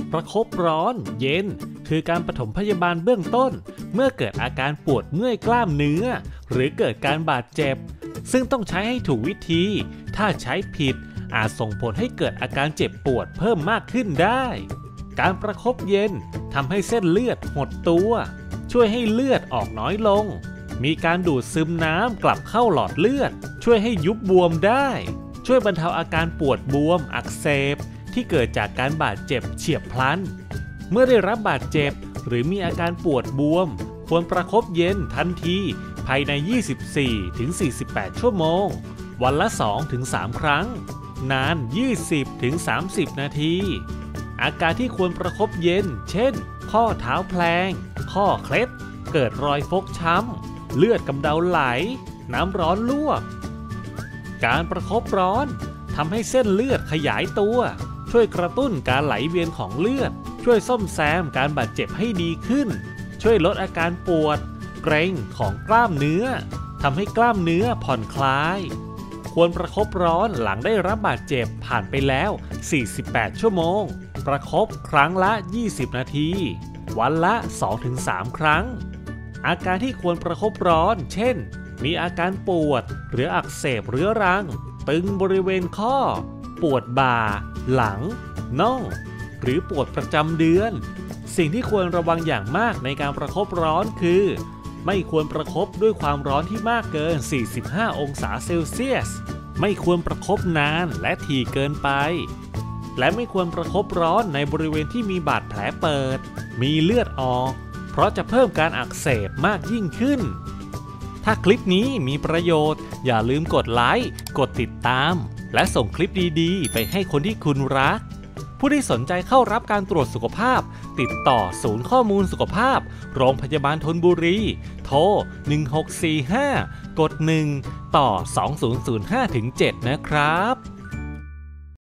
ประคบร้อนเย็นคือการปฐมพยาบาลเบื้องต้นเมื่อเกิดอาการปวดเมื่อยกล้ามเนื้อหรือเกิดการบาดเจ็บซึ่งต้องใช้ให้ถูกวิธีถ้าใช้ผิดอาจส่งผลให้เกิดอาการเจ็บปวดเพิ่มมากขึ้นได้การประคบเย็นทำให้เส้นเลือดหดตัวช่วยให้เลือดออกน้อยลงมีการดูดซึมน้ำกลับเข้าหลอดเลือดช่วยให้ยุบบวมได้ช่วยบรรเทาอาการปวดบวมอักเสบที่เกิดจากการบาดเจ็บเฉียบพลันเมื่อได้รับบาดเจ็บหรือมีอาการปวดบวมควรประคบเย็นทันทีภายใน 24-48 ชั่วโมงวันละ 2-3 ครั้งนาน 20-30 นาทีอาการที่ควรประคบเย็นเช่นข้อเท้าแพลงข้อเคล็ดเกิดรอยฟกช้ำเลือดกำเดาไหลน้ำร้อนลวกการประคบร้อนทำให้เส้นเลือดขยายตัวช่วยกระตุ้นการไหลเวียนของเลือดช่วยซ่อมแซมการบาดเจ็บให้ดีขึ้นช่วยลดอาการปวดเกร็งของกล้ามเนื้อทำให้กล้ามเนื้อผ่อนคลายควรประคบร้อนหลังได้รับบาดเจ็บผ่านไปแล้ว48 ชั่วโมงประคบครั้งละ20 นาทีวันละ 2-3 ครั้งอาการที่ควรประคบร้อนเช่นมีอาการปวดหรืออักเสบเรื้อรังตึงบริเวณข้อปวดบ่าหลังน่องหรือปวดประจำเดือนสิ่งที่ควรระวังอย่างมากในการประคบร้อนคือไม่ควรประคบด้วยความร้อนที่มากเกิน45 องศาเซลเซียสไม่ควรประคบนานและถี่เกินไปและไม่ควรประคบร้อนในบริเวณที่มีบาดแผลเปิดมีเลือดออกเพราะจะเพิ่มการอักเสบมากยิ่งขึ้นถ้าคลิปนี้มีประโยชน์อย่าลืมกดไลค์กดติดตามและส่งคลิปดีๆไปให้คนที่คุณรักผู้ที่สนใจเข้ารับการตรวจสุขภาพติดต่อศูนย์ข้อมูลสุขภาพโรงพยาบาลธนบุรีโทร1645กด1ต่อ2005-7นะครับ